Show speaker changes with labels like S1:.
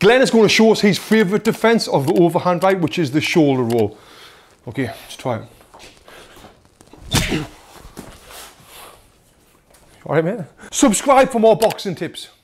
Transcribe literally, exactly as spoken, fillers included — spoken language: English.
S1: Glenn is going to show us his favourite defence of the overhand right, which is the shoulder roll. Okay, let's try it. Alright, mate. Subscribe for more boxing tips.